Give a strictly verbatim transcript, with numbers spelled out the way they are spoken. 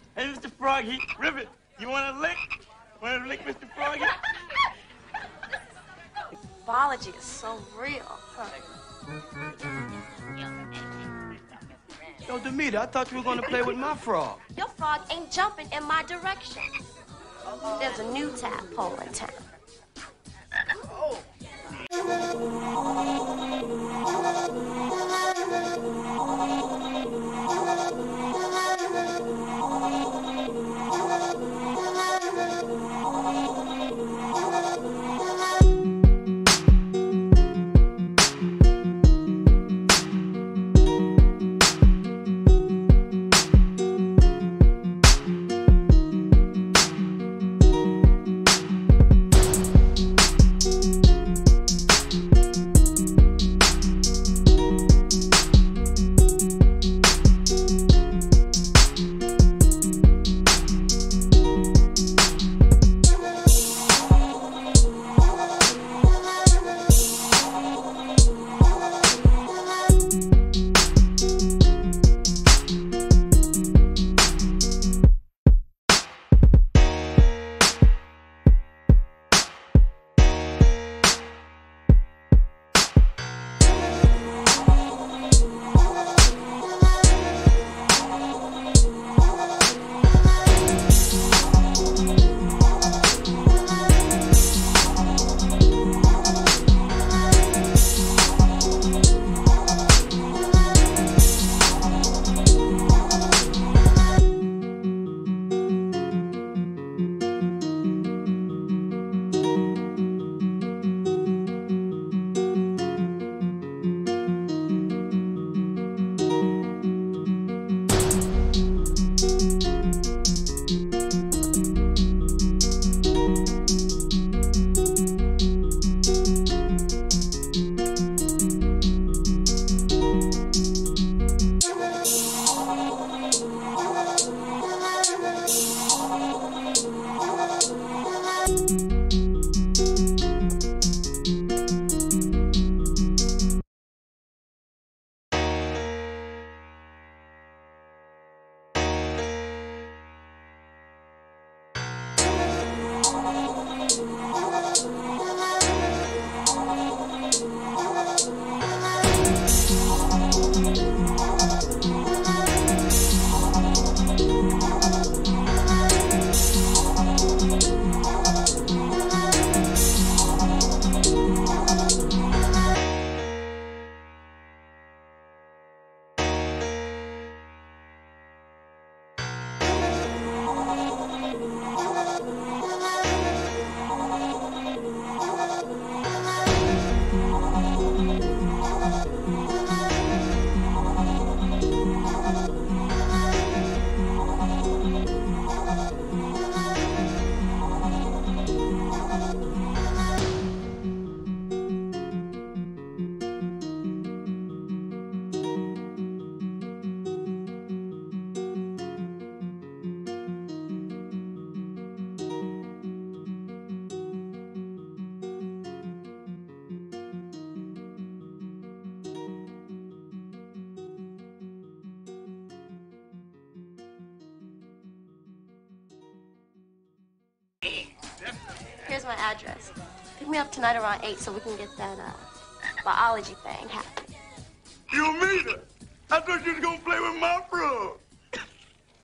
Hey, Mister Froggy, Ribbit, you want a lick? Want a lick, Mister Froggy? Biology is so real, huh? Yo, Demeter, I thought you were going to play with my frog. Your frog ain't jumping in my direction. There's a new tadpole in town. Oh. Here's my address. Pick me up tonight around eight so we can get that uh, biology thing happening. You mean it? I thought you was going to play with my frog.